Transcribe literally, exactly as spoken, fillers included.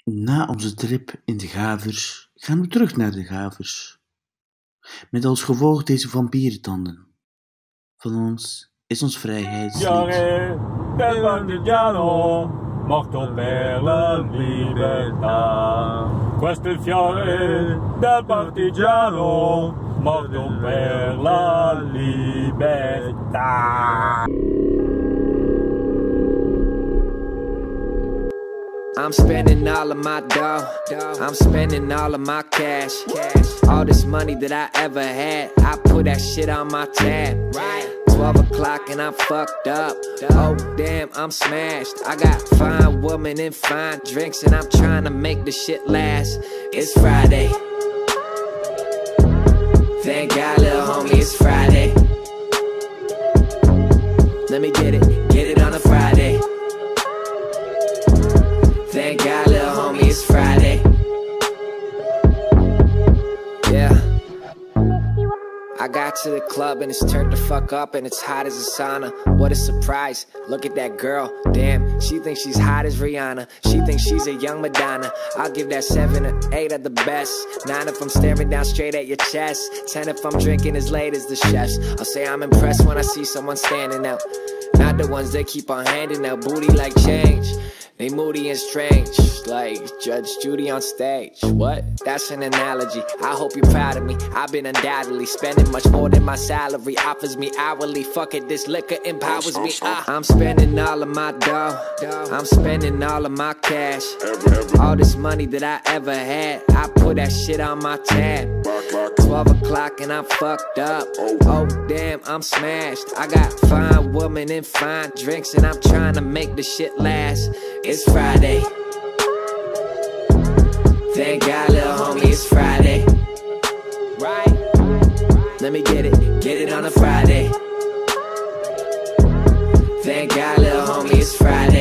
Na onze trip in de Gavers gaan we terug naar de Gavers. Met als gevolg deze vampierentanden. Van ons is ons vrijheidslied. Fiore del partigiano, morto per la libertà. Questo è il fiore del partigiano, morto per la libertà. I'm spending all of my dough, I'm spending all of my cash. All this money that I ever had, I put that shit on my tab. twelve o'clock and I'm fucked up, oh damn, I'm smashed. I got fine women and fine drinks and I'm trying to make the shit last. It's Friday, thank God little homie, it's Friday. Let me get it, get it on a Friday. Thank God, little homie, it's Friday. Yeah. I got to the club and it's turned the fuck up and it's hot as a sauna. What a surprise, look at that girl. Damn, she thinks she's hot as Rihanna. She thinks she's a young Madonna. I'll give that seven or eight of the best. Nine if I'm staring down straight at your chest. Ten if I'm drinking as late as the chefs. I'll say I'm impressed when I see someone standing out. Not the ones that keep on handing out booty like change. They moody and strange, like Judge Judy on stage. What? That's an analogy. I hope you're proud of me. I've been undoubtedly spending much more than my salary offers me hourly. Fuck it, this liquor empowers me. Uh, I'm spending all of my dough, I'm spending all of my cash. All this money that I ever had, I put that shit on my tab. twelve o'clock and I'm fucked up, oh damn, I'm smashed. I got fine women and fine drinks and I'm trying to make the shit last. It's Friday, thank God little homie, it's Friday. Right, let me get it, get it on a Friday. Thank God little homie, it's Friday.